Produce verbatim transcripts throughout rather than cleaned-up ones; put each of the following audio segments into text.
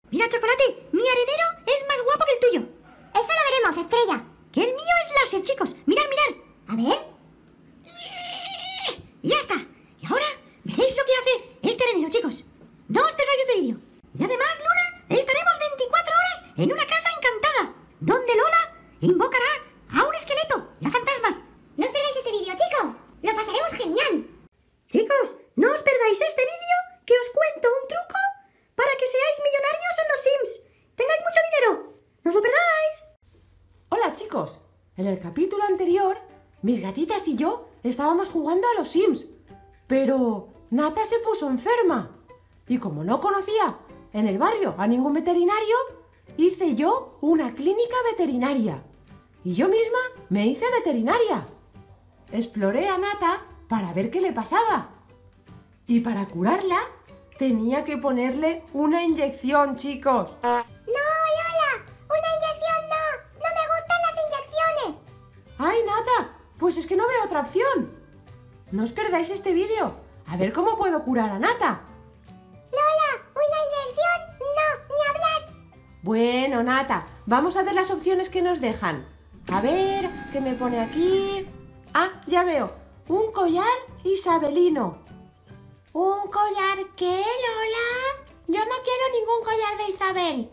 Mira, Chocolate, mi arenero es más guapo que el tuyo. Eso lo veremos, Estrella. Que el mío es láser, chicos. Mirad, mirad. A ver. Y ya está. Y ahora veréis lo que hace este arenero, chicos. No os perdáis este vídeo. Y además, Luna, estaremos veinticuatro horas en una casa encantada, donde Lola invocará a un esqueleto y a fantasmas. No os perdáis este vídeo, chicos. Lo pasaremos genial. Chicos, no os perdáis este vídeo, que os cuento un truco para que seáis millonarios en los Sims. Tengáis mucho dinero. No os lo perdáis. Hola, chicos. En el capítulo anterior, mis gatitas y yo estábamos jugando a los Sims. Pero Nata se puso enferma. Y como no conocía en el barrio a ningún veterinario, hice yo una clínica veterinaria. Y yo misma me hice veterinaria. Exploré a Nata para ver qué le pasaba. Y para curarla, tenía que ponerle una inyección, chicos. No, Lola. Una inyección no. No me gustan las inyecciones. ¡Ay, Nata! Pues es que no veo otra opción. No os perdáis este vídeo. A ver cómo puedo curar a Nata. Lola, una inyección no. Ni hablar. Bueno, Nata, vamos a ver las opciones que nos dejan. A ver, ¿qué me pone aquí? Ah, ya veo. Un collar isabelino. ¿Un collar qué, Lola? Yo no quiero ningún collar de Isabel.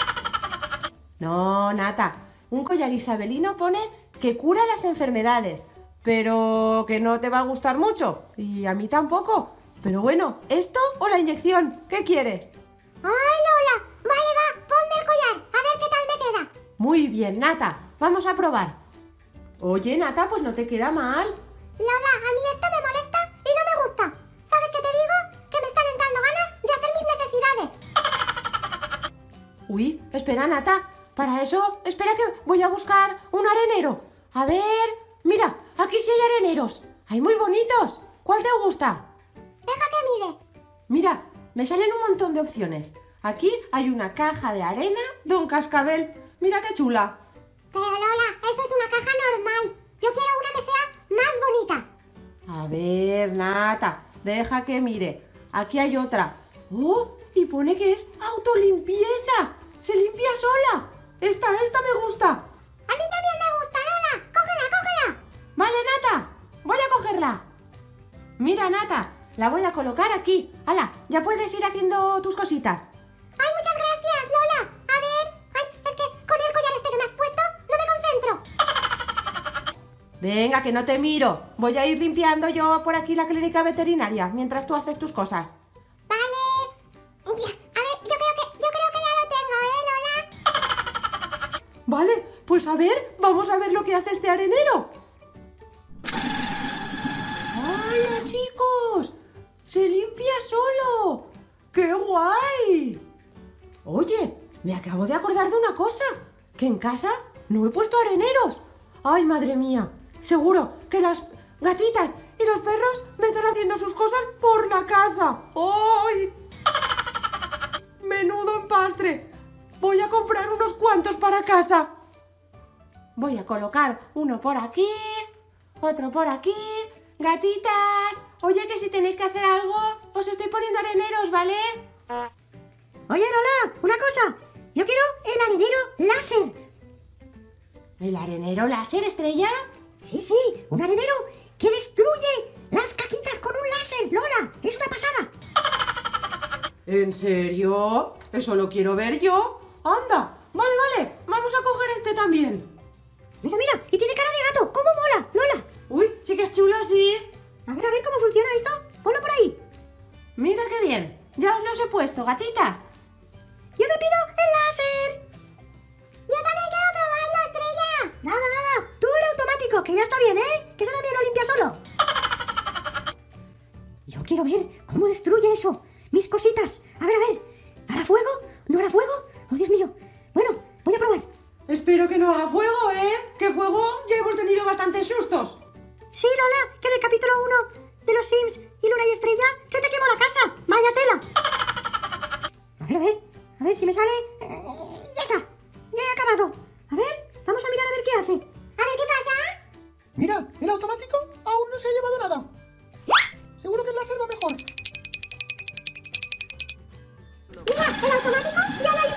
No, Nata. Un collar isabelino pone que cura las enfermedades, pero que no te va a gustar mucho. Y a mí tampoco. Pero bueno, ¿esto o la inyección? ¿Qué quieres? ¡Ay, Lola! Vale, va, ponme el collar. A ver qué tal me queda. Muy bien, Nata. Vamos a probar. Oye, Nata, pues no te queda mal. Lola, a mí esto me molesta y no me gusta. ¿Sabes qué te digo? Que me están entrando ganas de hacer mis necesidades. Uy, espera, Nata. Para eso, espera que voy a buscar un arenero. A ver, mira, aquí sí hay areneros. Hay muy bonitos. ¿Cuál te gusta? Deja que mire. Mira, me salen un montón de opciones. Aquí hay una caja de arena de un cascabel. Mira qué chula. Pero Lola, eso es una caja normal. Yo quiero una que sea más bonita. A ver, Nata, deja que mire. Aquí hay otra. ¡Oh! Y pone que es autolimpieza. Se limpia sola. Esta, esta me gusta. A mí también me gusta, Lola. Cógela, cógela. Vale, Nata, voy a cogerla. Mira, Nata, la voy a colocar aquí. ¡Hala! Ya puedes ir haciendo tus cositas. Ay, muchas gracias, Lola. A ver. Ay, es que con el collar este que me has puesto no me concentro. Venga, que no te miro. Voy a ir limpiando yo por aquí la clínica veterinaria mientras tú haces tus cosas. Vale. Ya, a ver, yo creo que, yo creo que ya lo tengo, ¿eh, Lola? Vale, pues a ver, vamos a ver lo que hace este arenero. ¡Hola, chicos! ¡Se limpia solo! ¡Qué guay! Oye, me acabo de acordar de una cosa. Que en casa no he puesto areneros. ¡Ay, madre mía! Seguro que las gatitas y los perros me están haciendo sus cosas por la casa. ¡Ay! ¡Menudo empastre! Voy a comprar unos cuantos para casa. Voy a colocar uno por aquí, otro por aquí. Gatitas, oye, que si tenéis que hacer algo, os estoy poniendo areneros, ¿vale? Oye, Lola, una cosa. Yo quiero el arenero láser. ¿El arenero láser, Estrella? Sí, sí, un arenero que destruye las caquitas con un láser, Lola. Es una pasada. ¿En serio? Eso lo quiero ver yo. Anda, vale, vale, vamos a coger este también. Mira, mira, y tiene cara de gato. ¿Cómo mola, Lola? Uy, sí que es chulo, sí. A ver, a ver cómo funciona esto. Ponlo por ahí. Mira qué bien. Ya os los he puesto, gatitas. Yo me pido el láser. Yo también quiero probarlo, Estrella. Nada, nada. Tú el automático, que ya está bien, ¿eh? Que eso también lo limpia solo. Yo quiero ver cómo destruye eso. Mis cositas. A ver, a ver. ¿Hará fuego? ¿No hará fuego? Oh, Dios mío. Bueno, voy a probar. Espero que no haga fuego, ¿eh? Que fuego ya hemos tenido bastantes sustos. Sí, Lola, que en el capítulo uno de los Sims y Luna y Estrella se te quemó la casa. Vaya tela. A ver, a ver. A ver si me sale. Eh, ya está. Ya he acabado. A ver, vamos a mirar a ver qué hace. A ver qué pasa. Mira, el automático aún no se ha llevado nada. Seguro que el láser va mejor. Mira, el automático ya lo ha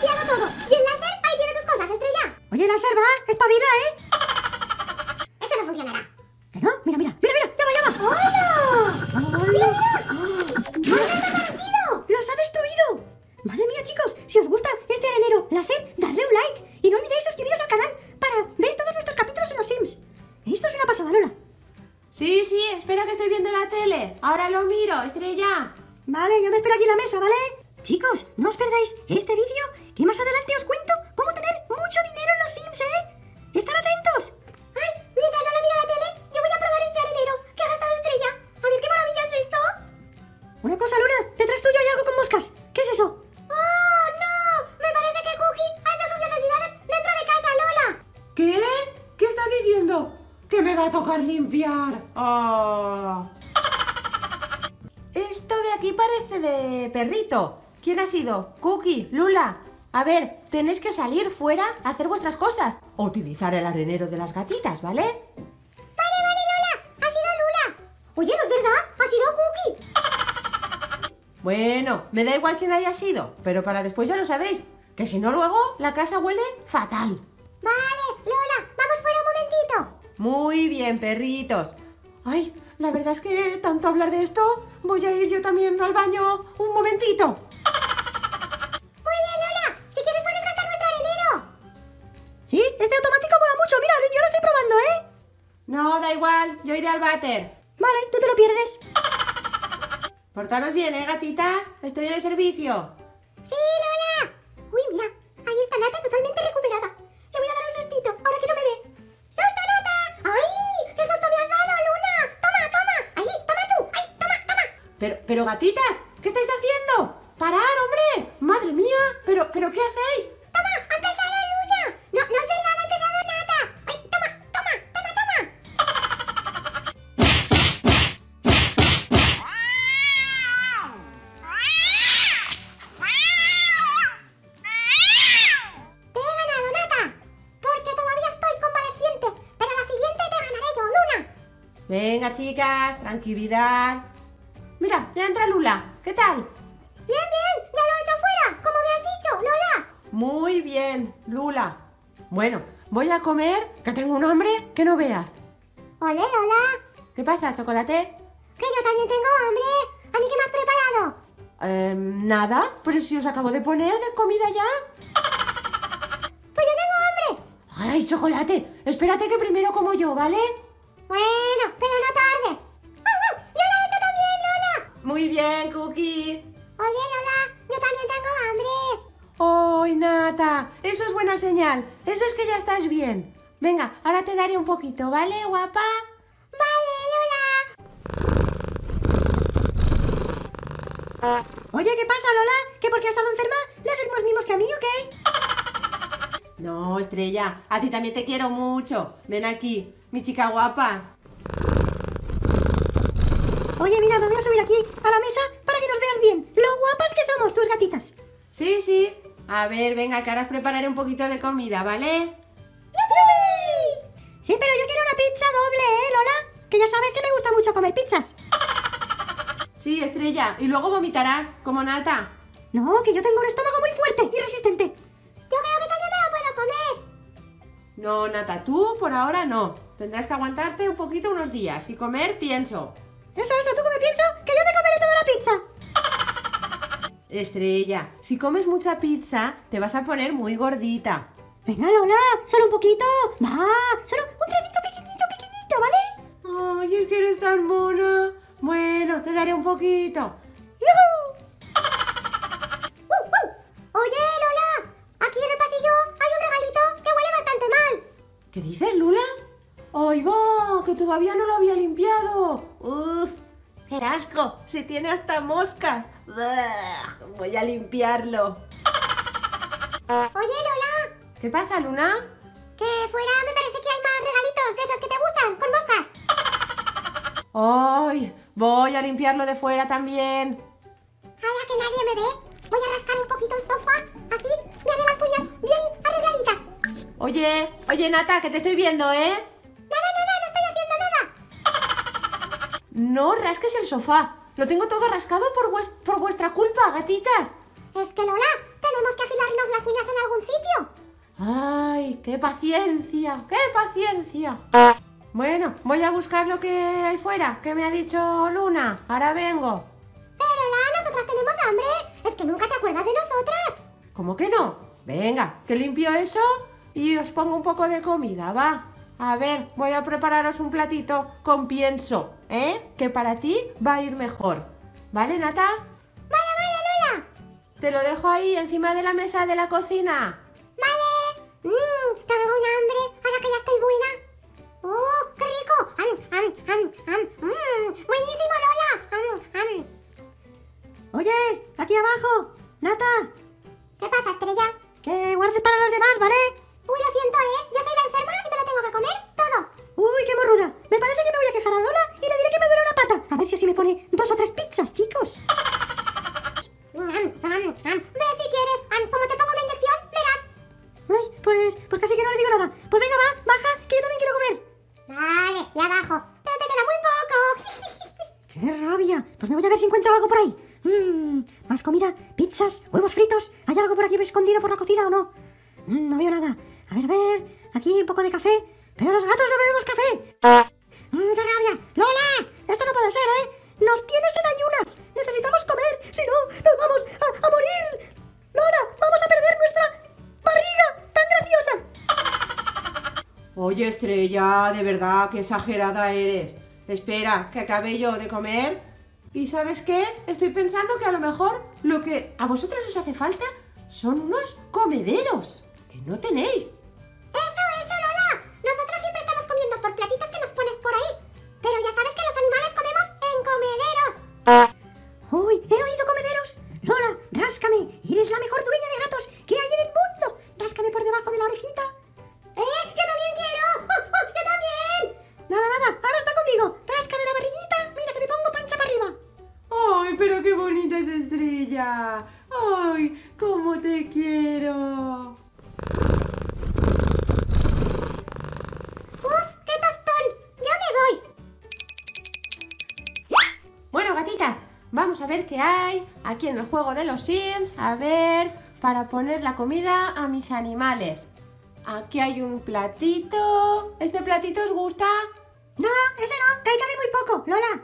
espabila, ¿eh? Esto no funcionará. ¿Que no? Mira, mira, mira, mira, ya va, ya va. ¡Hola! ¡Hola! ¡No ha desaparecido! ¡Los ha destruido! Madre mía, chicos, si os gusta este arenero láser, dadle un like y no olvidéis suscribiros al canal para ver todos nuestros capítulos en los Sims. Esto es una pasada, Lola. Sí, sí, espera que estoy viendo la tele. Ahora lo miro, Estrella. Vale, yo me espero aquí en la mesa, ¿vale? Chicos, no os perdáis este vídeo, que más adelante os cuento cómo tener mucho dinero en los Sims, ¿eh? ¡Estad atentos! ¡Ay! Mientras Lola mira la tele, yo voy a probar este arenero que ha gastado Estrella. A ver qué maravilla es esto. Una cosa, Luna, detrás tuyo hay algo con moscas. ¿Qué es eso? ¡Oh, no! Me parece que Cookie ha hecho sus necesidades dentro de casa, Lola. ¿Qué? ¿Qué estás diciendo? Que me va a tocar limpiar. Oh. Esto de aquí parece de perrito. ¿Quién ha sido? Cookie, Lula. A ver, tenéis que salir fuera a hacer vuestras cosas. O utilizar el arenero de las gatitas, ¿vale? Vale, vale, Lola. Ha sido Lula. Oye, no es verdad. Ha sido Cookie. Bueno, me da igual quién haya sido, pero para después ya lo sabéis, que si no luego la casa huele fatal. Vale, Lola. Vamos fuera un momentito. Muy bien, perritos. Ay, la verdad es que tanto hablar de esto, voy a ir yo también al baño un momentito. Muy bien, Lola. Si quieres puedes gastar nuestro arenero. Sí, este automático mola mucho. Mira, yo lo estoy probando, ¿eh? No, da igual, yo iré al váter. Vale, tú te lo pierdes. Portaros bien, ¿eh, gatitas? Estoy en el servicio. Sí, Lola. Uy, mira. Ahí está Nata totalmente recuperada. Le voy a dar un sustito, ahora que no me ve. ¡Susto, Nata! ¡Ay! ¡Qué susto me has dado, Luna! ¡Toma, toma! ¡Ahí, toma tú! ¡Ay, toma, toma! Pero, pero gatitas, ¿qué estáis haciendo? ¡Parar, hombre! ¡Madre mía! ¿Pero, pero qué hacéis? ¡Toma! ¡Ha empezado Luna! No, no es verdad, ha empezado Nata. ¡Ay, toma, toma, toma, toma! Te he ganado, Nata. Porque todavía estoy convaleciente. Pero la siguiente te ganaré yo, Luna. Venga, chicas, tranquilidad. Mira, ya entra Lula. ¿Qué tal? Bien, bien. Ya lo he hecho fuera, como me has dicho, Lola. Muy bien, Lula. Bueno, voy a comer, que tengo un hambre que no veas. Ole, Lola. ¿Qué pasa, chocolate? Que yo también tengo hambre. ¿A mí qué me has preparado? Eh, nada, pero si os acabo de poner de comida ya. Pues yo tengo hambre. Ay, chocolate, espérate que primero como yo, ¿vale? Bueno, pero no tarde. ¡Oh, oh! ¡Yo lo he hecho también, Lola! Muy bien, Cookie. Oye, Lola, yo también tengo hambre. ¡Ay, Nata! Eso es buena señal. Eso es que ya estás bien. Venga, ahora te daré un poquito, ¿vale, guapa? Vale, Lola. Oye, ¿qué pasa, Lola? ¿Que porque ha estado enferma le haces más mimos que a mí o qué? No, Estrella, a ti también te quiero mucho. Ven aquí, mi chica guapa. Oye, mira, me voy a subir aquí a la mesa para que nos veas bien. Lo guapas que somos, tus gatitas. Sí, sí. A ver, venga, que ahora os prepararé un poquito de comida, ¿vale? ¡Yupi! Sí, pero yo quiero una pizza doble, ¿eh, Lola? Que ya sabes que me gusta mucho comer pizzas. Sí, Estrella, y luego vomitarás, como Nata. No, que yo tengo un estómago muy fuerte y resistente. Yo creo que también me lo puedo comer. No, Nata, tú por ahora no. Tendrás que aguantarte un poquito unos días y comer pienso. Eso, eso, ¿tú qué me pienso? Que yo me comeré toda la pizza. Estrella, si comes mucha pizza, te vas a poner muy gordita. Venga, Lola, solo un poquito. Va, solo un trocito pequeñito, pequeñito, ¿vale? Ay, es que eres tan mona. Bueno, te daré un poquito. ¡Yujú! Uh, uh. Oye, Lola, aquí en el pasillo hay un regalito que huele bastante mal. ¿Qué dices, Lula? ¡Ay, va! Que todavía no lo había limpiado. ¡Uf! ¡Qué asco! ¡Se tiene hasta moscas! ¡Ugh! Voy a limpiarlo. Oye, Lola, ¿Qué pasa, Luna? que fuera me parece que hay más regalitos de esos que te gustan, con moscas. ¡Ay! Voy a limpiarlo de fuera también. Ahora que nadie me ve, voy a rascar un poquito el sofá. Así me haré las uñas bien arregladitas. Oye, oye, Nata, que te estoy viendo, ¿eh? Nada, nada, no estoy haciendo nada. No rasques el sofá. Lo tengo todo rascado por, vues- por vuestra culpa, gatitas. Es que, Lola, tenemos que afilarnos las uñas en algún sitio. ¡Ay, ¡Qué paciencia! ¡Qué paciencia! Bueno, voy a buscar lo que hay fuera. ¿Qué me ha dicho Luna? Ahora vengo. Pero Lola, nosotras tenemos hambre. Es que nunca te acuerdas de nosotras. ¿Cómo que no? Venga, que limpio eso y os pongo un poco de comida, va. A ver, voy a prepararos un platito con pienso, ¿eh? Que para ti va a ir mejor. ¿Vale, Nata? Vale, vale, Lola. Te lo dejo ahí encima de la mesa de la cocina. Vale. Mmm, tengo un hambre. Ahora que ya estoy buena. ¡Oh, qué rico! ¡Am, am, am, am! ¡Mmm! ¡Buenísimo, Lola! ¡Am, am! Oye, aquí abajo. Nata, ¿Qué pasa, Estrella? que guardes para los demás, ¿vale? Uy, lo siento, ¿eh? Yo soy la enferma y me lo tengo que comer todo. Uy, qué morruda. Me parece que me voy a quejar a Lola y le diré que me duele una pata. A ver si así me pone dos o tres pizzas, chicos. ¡Am, am, am! Ve si quieres. Am, como te pongo una inyección, verás. Ay, pues, pues casi que no le digo nada. Pues venga, va, baja, que yo también quiero comer. Vale, ya abajo. Pero te queda muy poco. ¡Qué rabia! Pues me voy a ver si encuentro algo por ahí. Mmm, más comida, pizzas, huevos fritos. ¿Hay algo por aquí escondido por la cocina o no? Mm, no veo nada. A ver, a ver. Aquí un poco de café. Pero los gatos no bebemos café. Mm, ¡qué rabia! ¡Lola! Esto no puede ser, ¿eh? ¡Nos tienes en ayunas! ¡Necesitamos comer! Si no, nos vamos a, a morir. ¡Lola! ¡Vamos a perder nuestra barriga tan graciosa! Oye, Estrella, de verdad, qué exagerada eres. Espera, que acabe yo de comer. ¿Y sabes qué? Estoy pensando que a lo mejor lo que a vosotros os hace falta son unos comederos. Que no tenéis. Eso, eso, Lola. Nosotros siempre estamos comiendo por platitos que nos pones por ahí. Pero ya sabes que los animales comemos en comederos. ¡Uy! ¡He oído comederos! Lola, ráscame. Eres la mejor dueña de gatos que hay en el mundo. Ráscame por debajo de la orejita. ¡Eh! ¡Yo también quiero! ¡Oh, oh, yo también! Nada, nada. Ahora está conmigo. Ráscame la barriguita. Mira que me pongo pancha para arriba. ¡Ay, pero qué bonita es Estrella! ¡Ay, cómo te quiero! ¡Uf! ¡Qué tostón! ¡Yo me voy! Bueno, gatitas, vamos a ver qué hay aquí en el juego de los Sims. A ver, para poner la comida a mis animales. Aquí hay un platito. ¿Este platito os gusta? No, ese no. Que ahí cabe muy poco, Lola.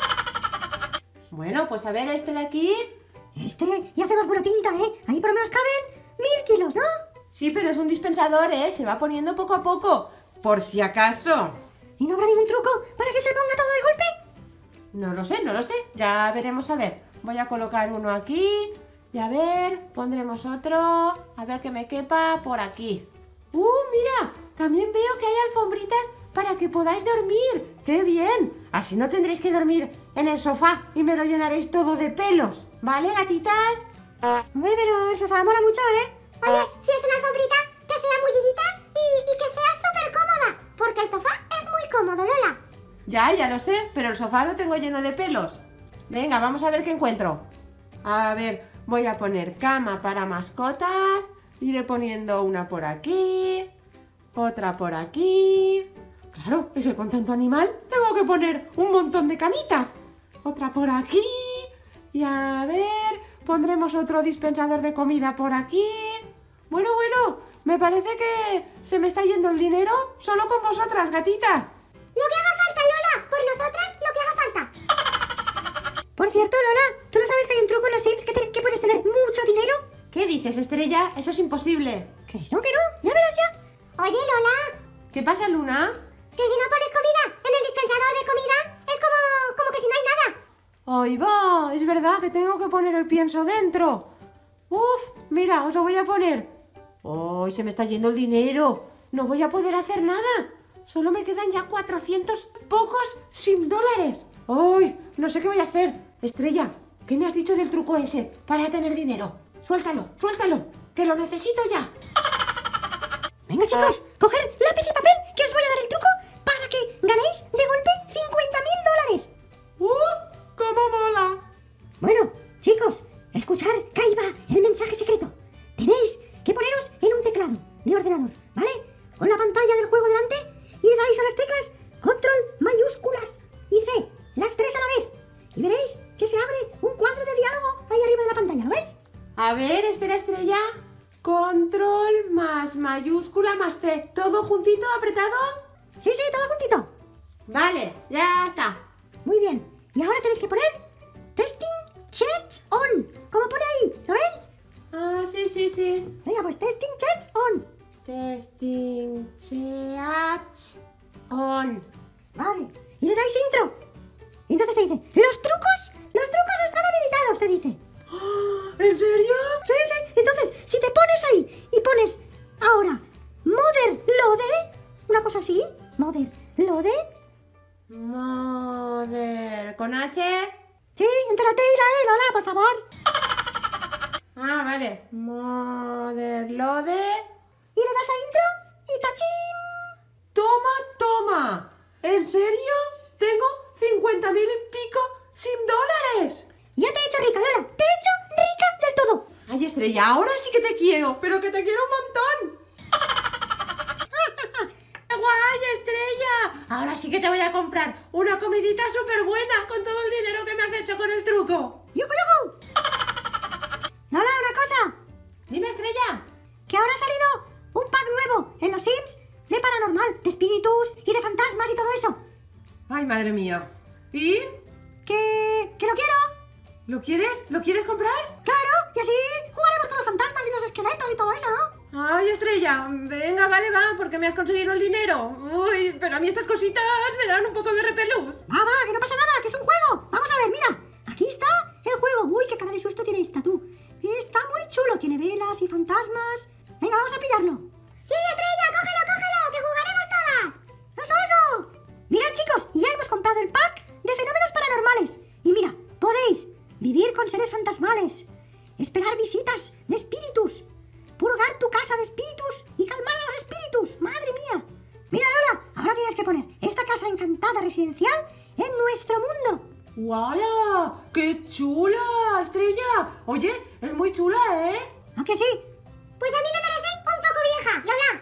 Bueno, pues a ver este de aquí. Este ya hace más buena pinta, ¿eh? Ahí por lo menos caben mil kilos, ¿no? Sí, pero es un dispensador, ¿eh? Se va poniendo poco a poco. Por si acaso. ¿Y no habrá ningún truco para que se ponga todo de golpe? No lo sé, no lo sé. Ya veremos a ver. Voy a colocar uno aquí. Y a ver, pondremos otro. A ver que me quepa por aquí. ¡Uh, mira! También veo que hay alfombritas para que podáis dormir. ¡Qué bien! Así no tendréis que dormir en el sofá y me lo llenaréis todo de pelos. ¿Vale, gatitas? Hombre, pero el sofá mola mucho, ¿eh? Oye, si es una alfombrita, que sea mullidita y, y que sea súper cómoda. Porque el sofá es muy cómodo, Lola. Ya, ya lo sé, pero el sofá lo tengo lleno de pelos. Venga, vamos a ver qué encuentro. A ver, voy a poner cama para mascotas. Iré poniendo una por aquí, otra por aquí. Claro, es que con tanto animal tengo que poner un montón de camitas. Otra por aquí. Y a ver, pondremos otro dispensador de comida por aquí. Bueno, bueno, me parece que se me está yendo el dinero solo con vosotras, gatitas. Lo que haga falta, Lola. Por nosotras, lo que haga falta. Por cierto, Lola, ¿tú no sabes que hay un truco en los Sims que, te- que puedes tener mucho dinero? ¿Qué dices, Estrella? Eso es imposible. Que no, que no, ya verás ya. Oye, Lola, ¿Qué pasa, Luna? que si no pones comida en el dispensador de comida, es como, como que si no hay nada. ¡Ay, va! Es verdad que tengo que poner el pienso dentro. ¡Uf! Mira, os lo voy a poner. ¡Ay, se me está yendo el dinero! No voy a poder hacer nada. Solo me quedan ya cuatrocientos pocos sin dólares. ¡Ay! No sé qué voy a hacer. Estrella, ¿qué me has dicho del truco ese para tener dinero? Suéltalo, suéltalo, que lo necesito ya. Venga, chicos, coger lápiz y papel, que os voy a dar el truco para que ganéis de golpe cincuenta mil dólares. ¡Uh! ¡Cómo mola! Bueno, chicos, escuchar que ahí va el mensaje secreto. Tenéis que poneros en un teclado de ordenador, ¿vale? Con la pantalla del juego delante y le dais a las teclas control mayúsculas y C, las tres a la vez. Y veréis que se abre un cuadro de diálogo ahí arriba de la pantalla, ¿lo veis? A ver, espera, Estrella. control más mayúscula más C. ¿Todo juntito, apretado? Sí, sí, todo juntito. Vale, ya está. Muy bien. Y ahora tenéis que poner testing checks on. ¿Cómo pone ahí? ¿Lo veis? Ah, sí, sí, sí. Venga, pues testing checks on. Testing chat on. Vale. Y le dais intro. Y entonces te dice, los trucos, los trucos están habilitados, te dice. ¿En serio? Sí, sí. Entonces, si te pones ahí y pones ahora Mother Lode, una cosa así, Mother Lode. Mother con H. Sí, entre la T y la E, Lola, por favor. Ah, vale. Mother Lode. Y le das a intro y tachín. Toma, toma. ¿En serio? Tengo cincuenta mil y pico sin dólares. Ya te he hecho rica, Lola. Te he hecho rica del todo. Ay, Estrella, ahora sí que te quiero, pero que te quiero un montón. ¡Qué guay, Estrella! Ahora sí que te voy a comprar una comidita súper buena con todo el dinero que me has hecho con el truco. ¡Yujú, yujú! Lola, una cosa. Dime, Estrella. Que ahora ha salido un pack nuevo en los Sims de paranormal, de espíritus y de fantasmas y todo eso. Ay, madre mía. ¿Y? Que... que lo quiero. ¿Lo quieres? ¿Lo quieres comprar? Claro, y así jugaremos con los fantasmas y los esqueletos y todo eso, ¿no? Ay, Estrella, venga, vale, va, porque me has conseguido el dinero. Uy, pero a mí estas cositas me dan un poco de repelús. Va, va, que no pasa nada, que es un juego. Vamos a ver, mira. Aquí está el juego. Uy, qué cara de susto tiene esta, tú. Está muy chulo, tiene velas y fantasmas. Venga, vamos a pillarlo. ¡Sí, Estrella, cógelo, cógelo! ¡Que jugaremos todas! ¡Eso, eso! Mirad, chicos, ya hemos comprado el pack de fenómenos paranormales. Y mira, podéis vivir con seres fantasmales, esperar visitas de espíritus, purgar tu casa de espíritus y calmar a los espíritus. ¡Madre mía! Mira, Lola, ahora tienes que poner esta casa encantada residencial en nuestro mundo. ¡Wala! ¡Qué chula, Estrella! Oye, es muy chula, ¿eh? ¿A que sí? Pues a mí me parece un poco vieja,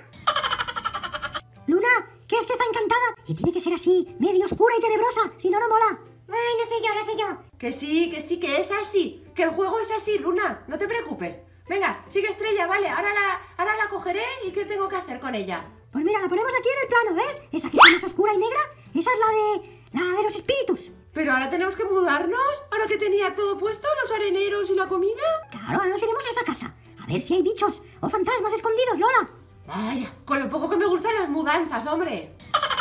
Lola. Luna, que es que está encantada y tiene que ser así, medio oscura y tenebrosa, si no, no mola. Ay, no sé yo, no sé yo. Que sí, que sí, que es así. Que el juego es así, Luna. No te preocupes. Venga, sigue, Estrella, vale. Ahora la, ahora la cogeré y ¿qué tengo que hacer con ella? Pues mira, la ponemos aquí en el plano, ¿ves? Esa que está más oscura y negra, esa es la de... la de los espíritus. Pero ahora tenemos que mudarnos. Ahora que tenía todo puesto, los areneros y la comida. Claro, ahora nos iremos a esa casa. A ver si hay bichos o fantasmas escondidos, Lola. Vaya, con lo poco que me gustan las mudanzas, hombre.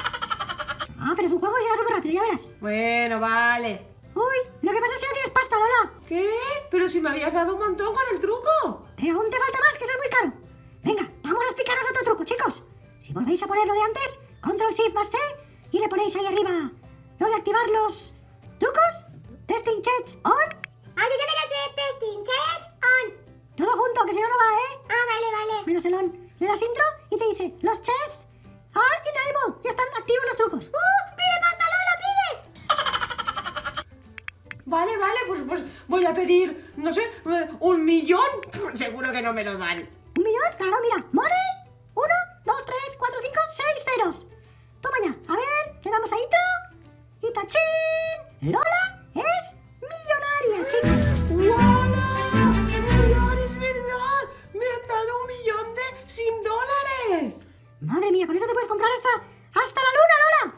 Ah, pero es un juego y será súper rápido, ya verás. Bueno, vale. Uy, lo que pasa es que no tienes pasta, Lola. ¿Qué? Pero si me habías dado un montón con el truco. Pero aún te falta más, que eso es muy caro. Venga, vamos a explicaros otro truco, chicos. Si volvéis a poner lo de antes, control shift más C y le ponéis ahí arriba lo de activar los trucos. Testing checks on. Ah, yo ya me lo sé. Testing, checks, on. Todo junto, que si no, no va, ¿eh? Ah, vale, vale. Menos el on. Le das intro y te dice, los checks are enabled. Ya están activos los trucos. ¡Uh! ¡Pide pasta, Lola, pide! Vale, vale, pues, pues voy a pedir, no sé, un millón. Seguro que no me lo dan. ¿Un millón? Claro, mira. Money. Uno, dos, tres, cuatro, cinco, seis ceros. Toma ya. A ver, le damos a intro. Y tachín. Lola es millonaria, chicos. ¡Wala! ¡Mirar, es verdad! ¡Me han dado un millón de sin dólares! Madre mía, con eso te puedes comprar hasta, hasta la luna,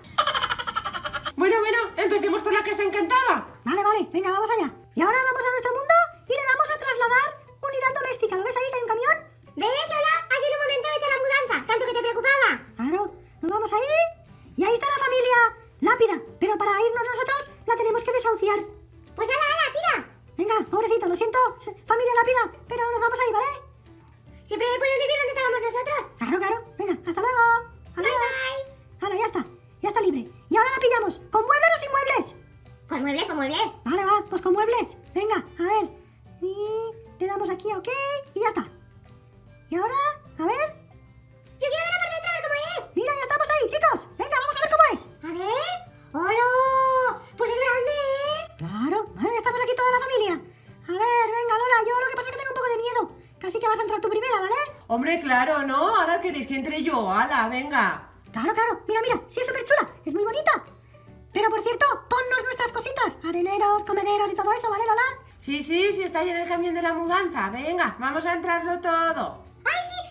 Lola. Bueno, bueno, empecemos por la casa encantada. Vale, vale, venga, vamos allá. Y ahora vamos a nuestro mundo y le damos a trasladar unidad doméstica. ¿Lo ves ahí que hay un camión? ¿Ves, Lola? Ha sido un momento hecho la mudanza. Tanto que te preocupaba. Claro, nos vamos ahí y ahí está la familia Lápida. Pero para irnos nosotros la tenemos que desahuciar. Pues ala, ala, tira. Venga, pobrecito, lo siento, familia Lápida, pero nos vamos ahí, ¿vale? Siempre puedes vivir donde estábamos nosotros. Claro, claro. Venga, hasta luego. Adiós. Bye, bye. Vale, ya está. Ya está libre. Y ahora la pillamos. ¿Con muebles o sin muebles? Con muebles, con muebles. Vale, va, pues con muebles. Venga, a ver. Y le damos aquí a OK y ya está. Y ahora, a ver. Yo quiero verla por dentro, a ver cómo es. Mira, ya estamos ahí, chicos. Venga, vamos a ver cómo es. A ver. ¡Hola! Pues es grande, ¿eh? Claro, bueno, ya estamos aquí toda la familia. A ver, venga, Lola, yo lo que pasa es que tengo un poco de miedo. Casi que vas a entrar tú primera, ¿vale? Hombre, claro, ¿no? Ahora queréis que entre yo. ¡Hala, venga! Claro, claro. Mira, mira, sí es súper chula. Es muy bonita. Pero por cierto, ponnos nuestras cositas. Areneros, comederos y todo eso, ¿vale, Lola? Sí, sí, sí, está ahí en el camión de la mudanza. Venga, vamos a entrarlo todo. ¡Ay, sí!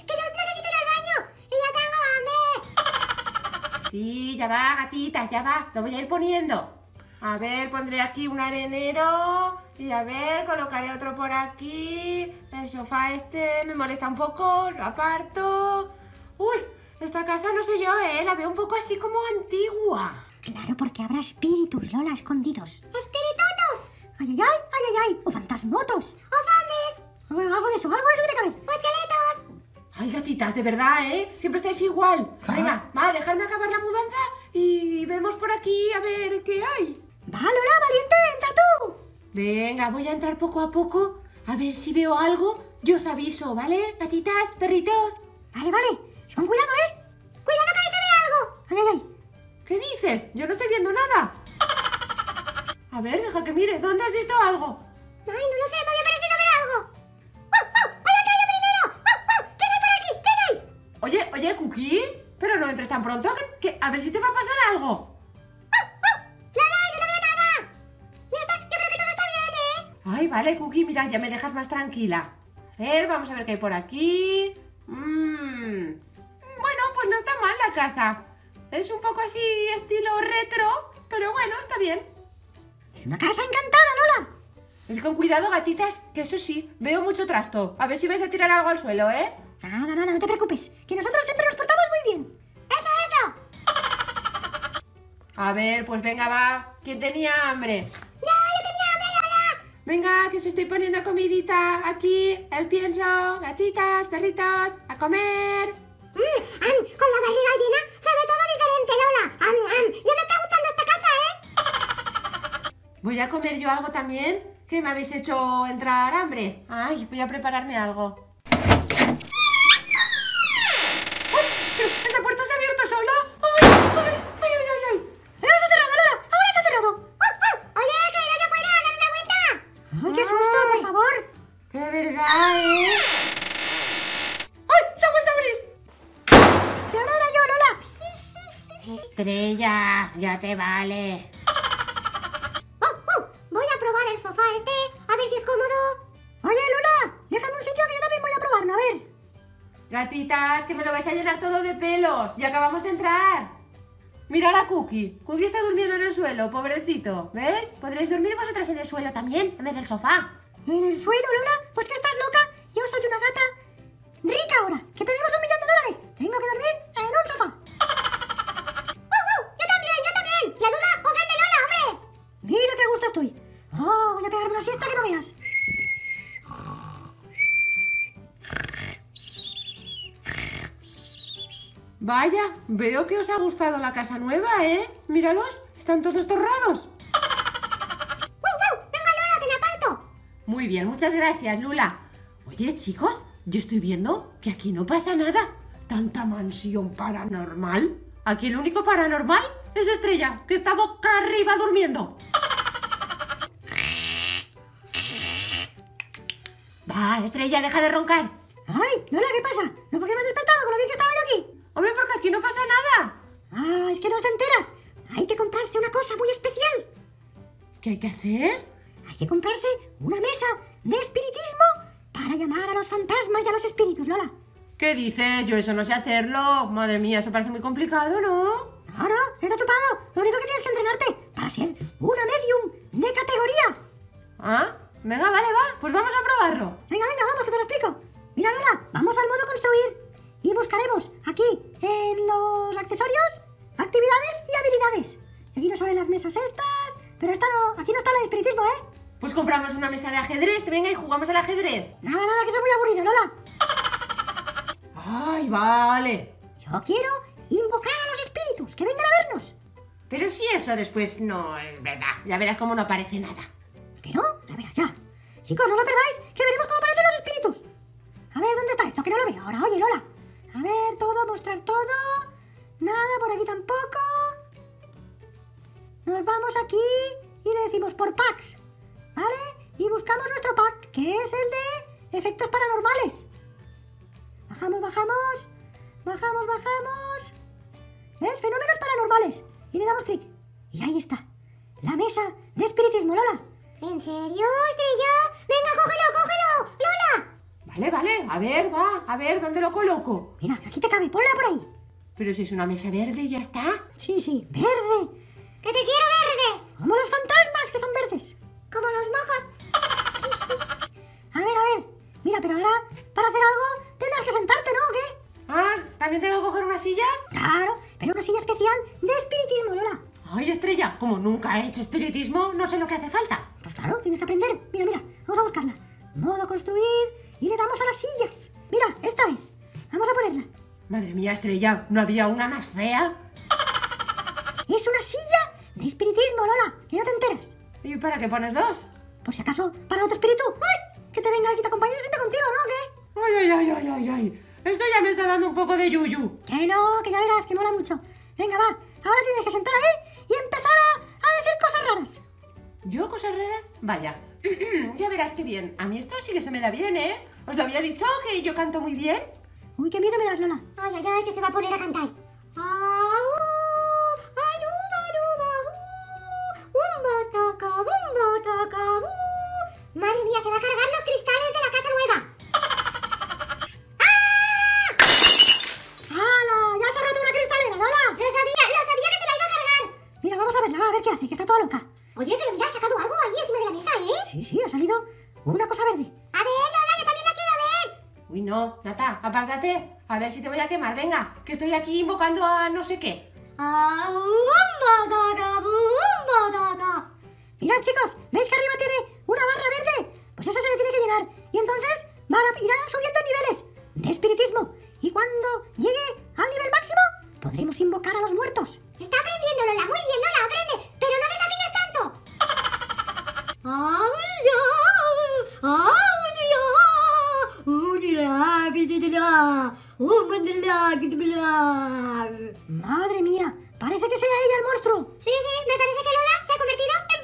Sí, ya va, gatitas, ya va. Lo voy a ir poniendo. A ver, pondré aquí un arenero. Y a ver, colocaré otro por aquí. El sofá este me molesta un poco, lo aparto. Uy, esta casa no sé yo, ¿eh? La veo un poco así como antigua. Claro, porque habrá espíritus, Lola, escondidos. ¡Espiritutos! ¡Ay, ay, ay, ay, ay, ay! ¡O fantasmotos! ¡O zombies! Algo de eso, algo de eso tiene que haber. ¡O esqueletos! Ay, gatitas, de verdad, ¿eh? Siempre estáis igual. Venga, va, dejadme acabar la mudanza y vemos por aquí a ver qué hay. Va, Lola, valiente, entra tú. Venga, voy a entrar poco a poco a ver si veo algo. Yo os aviso, ¿vale? Gatitas, perritos. Vale, vale. Con cuidado, ¿eh? ¡Cuidado que ahí se ve algo! Ay, ay, ay. ¿Qué dices? Yo no estoy viendo nada. A ver, deja que mire. ¿Dónde has visto algo? ¡Ay, no lo sé! ¡Me había parecido ver algo! ¡Oh, oh! ¡Voy a entrar yo primero! ¡Oh, oh! ¿Quién hay por aquí? ¿Quién hay? Oye, oye, Cookie. Pero no entres tan pronto. Que, que- a ver si te va a pasar algo. ¡Oh, oh! ¡Lola, yo no veo nada! Ya está, yo creo que todo está bien, ¿eh? Ay, vale, Cookie, mira, ya me dejas más tranquila. A ver, vamos a ver qué hay por aquí. Mmm. Bueno, pues no está mal la casa. Es un poco así estilo retro, pero bueno, está bien. Es una casa encantada, Lola. Ir con cuidado, gatitas, que eso sí, veo mucho trasto. A ver si vais a tirar algo al suelo, ¿eh? Nada, nada, no te preocupes. Que nosotros siempre nos portamos muy bien. ¡Eso, eso! A ver, pues venga, va. ¿Quién tenía hambre? ¡Ya, yo tenía hambre, Lola! Venga, que os estoy poniendo comidita. Aquí, el pienso. Gatitas, perritos, a comer. Mm, am, con la barriga llena se ve todo diferente, Lola. Am, am, ya me está gustando esta casa, ¿eh? Voy a comer yo algo también, que me habéis hecho entrar hambre. Ay, voy a prepararme algo. ¡Uy! ¿Esa puerta se ha abierto sola? ¡Ay, ay, ay, ay, ay! ay! ¡Ahora se ha cerrado, Lola! ¡Ahora se ha cerrado! ¡Oh, oh! Oye, que ir allá afuera a dar una vuelta. ¡Ay, qué susto, por favor! ¡Qué verdad, eh! ¡Ay! ¡Se ha vuelto a abrir! ¡Y ahora era yo, Lola! Estrella, ya te vale. ¡Oh, oh! Voy a probar el sofá este, a ver si es cómodo. Oye, Lola, déjame un sitio que yo también voy a probarlo, a ver. Gatitas, que me lo vais a llenar todo de pelos. Ya acabamos de entrar. Mirad a Cookie. Cookie está durmiendo en el suelo, pobrecito. ¿Ves? Podréis dormir vosotras en el suelo también, en vez del sofá. ¿En el suelo, Lola? Pues que estás loca. Yo soy una gata rica ahora, que tenemos un millón de dólares. Tengo que dormir en un sofá. ¡Oh, oh! Yo también, yo también. La duda ofende, Lola, hombre. Mira qué a gusto estoy. Oh, voy a pegarme una siesta que no veas. Vaya, veo que os ha gustado la casa nueva, ¿eh? Míralos, están todos torrados. ¡Wow, wow! ¡Venga, Lola, que me aparto! Muy bien, muchas gracias, Lula. Oye, chicos, yo estoy viendo que aquí no pasa nada. Tanta mansión paranormal. Aquí el único paranormal es Estrella, que está boca arriba durmiendo. Va, Estrella, deja de roncar. Ay, Lola, ¿qué pasa? ¿No por qué me has despertado con lo bien que estaba yo aquí? Hombre, porque aquí no pasa nada. Ah, es que no te enteras. Hay que comprarse una cosa muy especial. ¿Qué hay que hacer? Hay que comprarse una mesa de espiritismo para llamar a los fantasmas y a los espíritus, Lola. ¿Qué dices? Yo eso no sé hacerlo. Madre mía, eso parece muy complicado, ¿no? No, no, está chupado. Lo único que tienes que entrenarte para ser una medium de categoría. Ah, venga, vale, va. Pues vamos a probarlo. Venga, venga, vamos, que te lo explico. Mira, Lola, vamos al modo construir y buscaremos aquí en los accesorios, actividades y habilidades. Y aquí nos salen las mesas estas, pero esta no, aquí no está la de espiritismo, ¿eh? Pues compramos una mesa de ajedrez. Venga, y jugamos al ajedrez. Nada, nada, que eso es muy aburrido, Lola. Ay, vale. Yo quiero invocar a los espíritus, que vengan a vernos. Pero si eso después no es verdad. Ya verás cómo no aparece nada. ¿Que no? Ya verás, ya. Chicos, no lo perdáis, que veremos cómo aparecen los espíritus. A ver, ¿dónde está esto? Que no lo veo ahora. Oye, Lola. A ver, todo, mostrar todo. Nada, por aquí tampoco. Nos vamos aquí y le decimos por packs, ¿vale? Y buscamos nuestro pack, que es el de efectos paranormales. Bajamos, bajamos. Bajamos, bajamos. ¿Ves? Fenómenos paranormales. Y le damos clic. Y ahí está. La mesa de espiritismo, Lola. ¿En serio, Estrella? ¡Venga, cógelo, cógelo! ¡Lola! Vale, vale. A ver, va. A ver, ¿dónde lo coloco? Mira, aquí te cabe. Ponla por ahí. Pero si es una mesa verde, ya está. Sí, sí, verde. ¡Que te quiero verde! Como los fantasmas que son verdes. Como los mojos. A ver, a ver. Mira, pero ahora, para hacer algo, tendrás que sentarte, ¿no? ¿O qué? Ah, ¿también tengo que coger una silla? Claro, pero una silla especial de espiritismo, Lola. Ay, Estrella, como nunca he hecho espiritismo, no sé lo que hace falta. Pues claro, tienes que aprender. Mira, mira, vamos a buscarla. Modo construir y le damos a las sillas. Mira, esta es. Vamos a ponerla. Madre mía, Estrella, ¿no había una más fea? Es una silla de espiritismo, Lola, que no te enteras. ¿Y para qué pones dos? Por si acaso, para otro espíritu. ¡Ay! Que te venga y te acompañe y se siente contigo, ¿no? ¿Qué? Ay, ay, ay, ay, ay, ay. Esto ya me está dando un poco de yuyu. Que no, que ya verás, que mola mucho. Venga, va. Ahora tienes que sentar ahí y empezar a, a decir cosas raras. ¿Yo cosas raras? Vaya. Ya verás qué bien. A mí esto sí que se me da bien, ¿eh? ¿Os lo había dicho que yo canto muy bien? Uy, qué miedo me das, Lola. Ay, ay, ay, que se va a poner a cantar. Au, aluba, aluba, uh, umba, taca, bumba, taca, uh. Madre mía, se va a cargar los cristales de la casa nueva. ¡Hala! ¡Ya se ha roto una cristalera, Lola! Lo sabía, lo sabía que se la iba a cargar. Mira, vamos a verla, a ver qué hace, que está toda loca. Oye, pero mira, ha sacado algo ahí encima de la mesa, ¿eh? Sí, sí, ha salido una cosa verde. A ver, Lola, yo también la quiero ver. Uy, no, Nata, apártate. A ver si te voy a quemar. Venga, que estoy aquí invocando a no sé qué. Au, umba, taca, bumba, taca. Mirad, chicos, ¿veis que arriba tiene una barra verde? Pues eso se le tiene que llenar. Y entonces van a ir subiendo niveles de espiritismo. Y cuando llegue al nivel máximo, podremos invocar a los muertos. Está aprendiendo, Lola. Muy bien, Lola, aprende. Pero no desafines tanto. Au, ya, au, ya, au, ya, bididila, umandila, gidbila. Madre mía, parece que sea ella el monstruo. Sí, sí, me parece que Lola se ha convertido en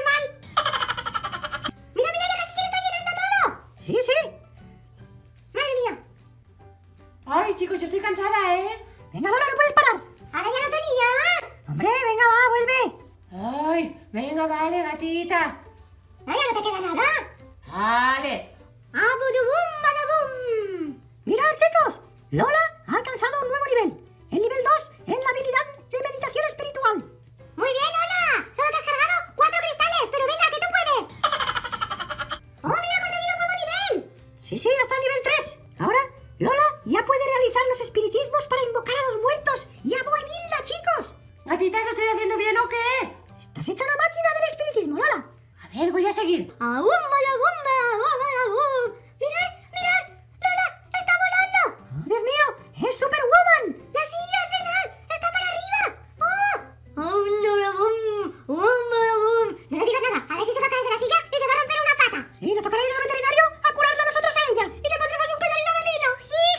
paranormal. Mira, mira, ya casi se le está llenando todo. Sí, sí. Madre mía. Ay, chicos, yo estoy cansada, ¿eh? Venga, Lola, no puedes parar. Ahora ya no tenías. Hombre, venga, va, vuelve. Ay, venga, vale, gatitas. Ahora ya no te queda nada. Vale. Abudubum, badabum. Mirad, chicos, Lola ha alcanzado un nuevo nivel. El nivel dos en la habilidad de meditación espiritual. Muy bien, Lola. Solo te has cargado cuatro cristales, pero venga, que tú puedes. ¡Oh, mira, ha conseguido un nuevo nivel! Sí, sí, hasta el nivel tres. Ahora, Lola ya puede realizar los espiritismos para invocar a los muertos y a Bohemilda, chicos. Gatitas, ¿lo estoy haciendo bien o qué? Estás hecha una máquina del espiritismo, Lola. A ver, voy a seguir. ¡Aum, badabum, badabum! ¡Mirad, mirad! ¡Lola, está volando! Oh, Dios mío, es Superwoman. ¡La silla, es verdad! ¡Está para arriba! ¡Oh! ¡Aum, badabum! ¡Aum, badabum! No le digas nada, a ver si se va a caer de la silla y se va a romper una pata. Y nos tocará ir al veterinario a curarla nosotros a ella. Y le pondremos un collarito de lino.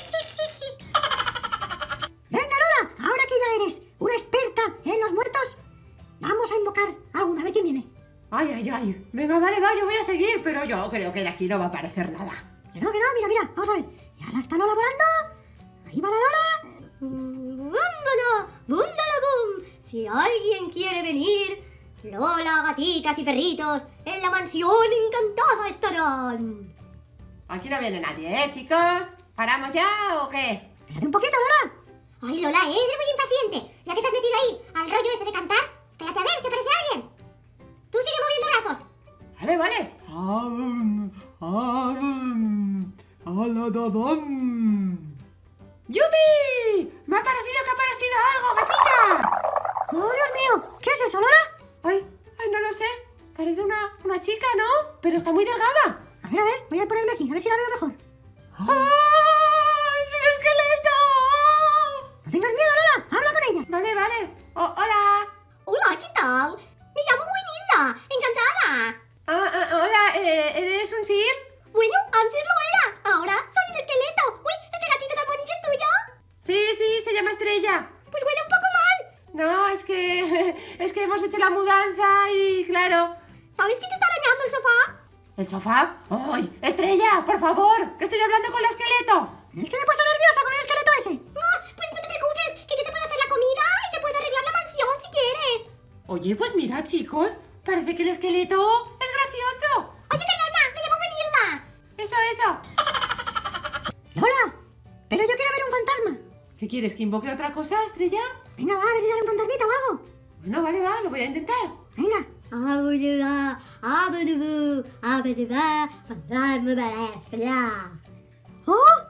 Venga, Lola, ahora que ya eres una experta en los muertos, vamos a invocar a alguna, a ver quién viene. Ay, ay, ay. Venga, vale, va, yo voy a seguir, pero yo creo que de aquí no va a aparecer nada. Que no, que no, mira, mira, vamos a ver. Ya la está Lola volando. Ahí va la Lola. ¡Búmbala! ¡Búndala-bum! Si alguien quiere venir, Lola, gatitas y perritos, en la mansión encantada estarán. Aquí no viene nadie, ¿eh, chicos? ¿Paramos ya o qué? Espérate un poquito, Lola. Ay, Lola, ¿eh? eres muy impaciente. Ya que te has metido ahí al rollo ese de cantar, espérate a ver, ¿se parece a alguien? Tú sigue moviendo brazos. Vale, vale. Avum, avum, aladabam. ¡Yupi! ¡Me ha parecido que ha aparecido algo, gatitas! Oh, Dios mío, ¿qué es eso, Lola? Ay, ay, no lo sé. Parece una, una chica, ¿no? Pero está muy delgada. A ver, a ver, voy a ponerme aquí, a ver si la veo mejor. ¡Ah! ¡Es un esqueleto! No tengas miedo, Lola, habla con ella. Vale, vale. Oh, hola. Hola, ¿qué tal? Me llamo Winilda, encantada. Ah, ah, hola, eh, ¿eres un sim? Bueno, antes lo era, ahora soy un esqueleto. Uy, ¿este gatito tan bonito es tuyo? Sí, sí, se llama Estrella. Pues huele un poco mal. No, es que es que hemos hecho la mudanza y claro. ¿Sabes quién te está arañando el sofá? ¿El sofá? ¡Ay! ¡Estrella, por favor! ¡Que estoy hablando con el esqueleto! Es que me he puesto nerviosa con el esqueleto ese. No, pues no te preocupes, que yo te puedo hacer la comida y te puedo arreglar la mansión si quieres. Oye, pues mira, chicos, parece que el esqueleto es gracioso. Oye, perdona, me llamo Benilda. Eso, eso. Lola, pero yo quiero ver un fantasma. ¿Qué quieres? ¿Que invoque otra cosa, Estrella? Venga, va, a ver si sale un fantasmita o algo. Bueno, vale, va, lo voy a intentar. Venga. Abuela, abuela, abuela, fantasma para estrella. ¡Oh!